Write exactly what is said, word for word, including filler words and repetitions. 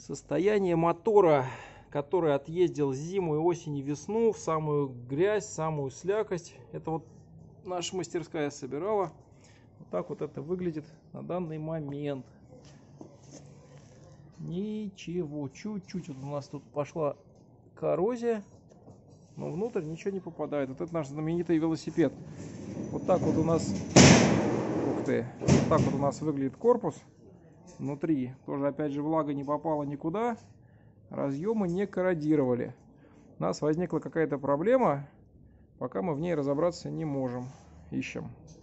Состояние мотора, который отъездил зиму и осень и весну в самую грязь, самую слякость. Это вот наша мастерская собирала. Вот так вот это выглядит на данный момент. Ничего, чуть-чуть вот у нас тут пошла коррозия, но внутрь ничего не попадает. Вот это наш знаменитый велосипед. Вот так вот у нас, ух ты, вот так вот у нас выглядит корпус. Внутри тоже опять же влага не попала никуда, разъемы не корродировали. У нас возникла какая-то проблема, пока мы в ней разобраться не можем, ищем.